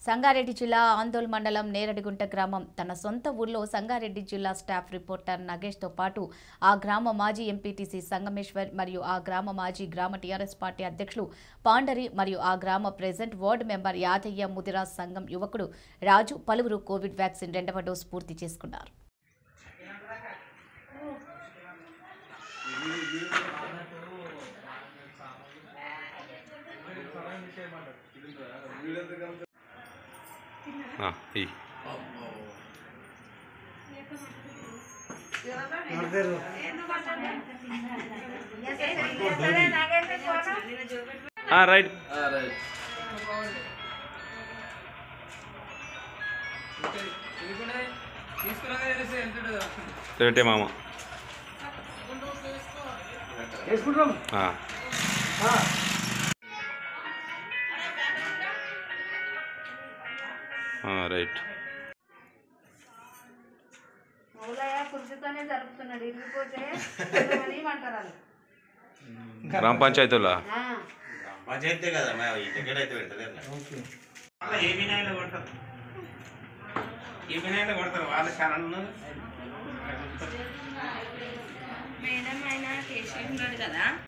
సంగారెడ్డి జిల్లా ఆందోళ్ మండలం నేరడిగుంట గ్రామం తన సొంత ఊర్లో సంగారెడ్డి జిల్లా స్టాఫ్ రిపోర్టర్ నగేష్తో పాటు ఆ గ్రామ మాజీ ఎంపీటీసీ సంగమేశ్వర్ మరియు ఆ గ్రామ మాజీ గ్రామ టీఆర్ఎస్ పార్టీ అధ్యక్షులు పాండరి మరియు ఆ గ్రామ president ward member Yadaiah Mudiraj సంఘం యువకుడు రాజు పలువురు కోవిడ్ వ్యాక్సిన్ 2వ డోసు పూర్తి చేసుకున్నారు. రైట్ రేటే మామ రైట్ గ్రామ పంచాయతీలో పంచాయతీ కదా ఈ టికెట్ అయితే పెడతలేదు. ఏ వినాయలో కొడతారు వాళ్ళ ఛానల్ మేడం ఆయన కేసీ ఉన్నాడు కదా.